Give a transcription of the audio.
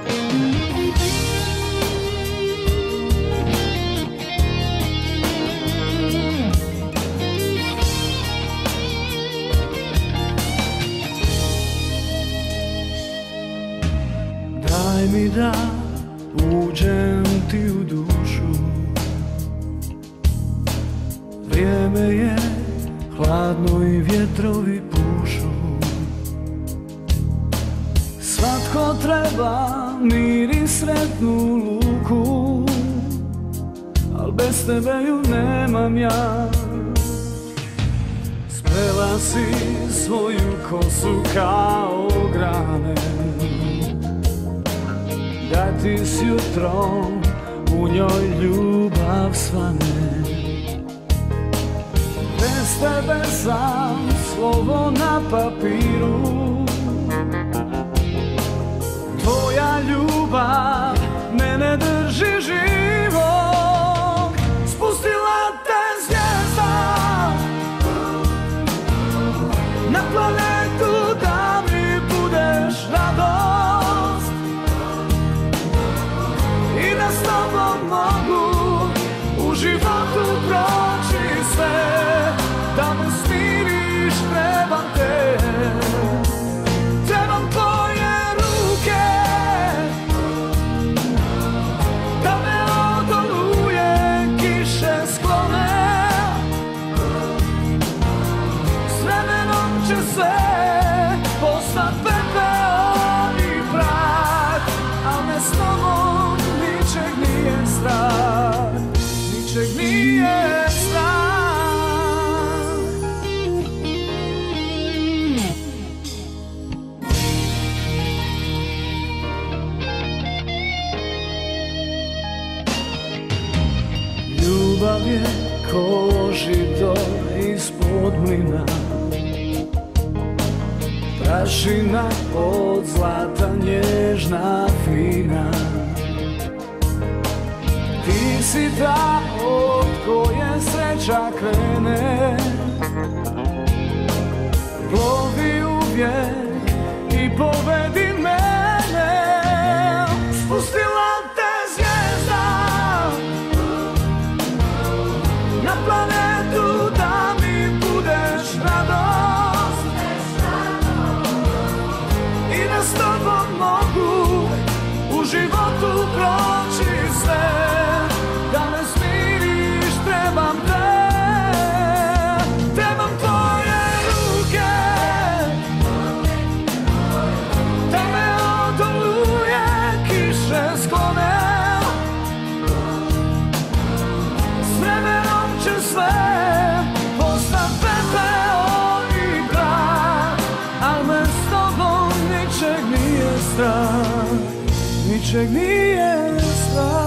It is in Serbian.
Daj mi da uđem ti u dušu, vrijeme je hladno i vjetrovi pušu. Svatko treba mir i sretnu luku, al bez tebe ju nemam ja. Spela si svoju kosu kao grane, da ti s jutrom u njoj ljubav svane. Bez tebe sam slovo na papiru, tvoja ljubav mene drži živog. Spustila te zvijezda na planetu da mi budeš radost, i da s tobom mogu u životu proći sve. Da me smiriš, trebam te, trebam tvoje ruke, da me od oluje kiše sklone. S vremenom će sve postat pepeo i prah, al me s tobom ničeg nije strah, ničeg nije strah. Ljubav je ko žito ispod mlina, prašina od zlata nježna fina. Ti si ta od koje sreća krene, plovi uvijek i povedi mene. Spustila te zvijezda na planetu da mi budeš radost, i da s tobom mogu u životu proći sve. Da me smiriš, trebam te, trebam tvoje ruke, da me od oluje kiše sklone. S vremenom će sve postat pepeo i prah, al me s tobom ničeg nije strah, ničeg nije strah.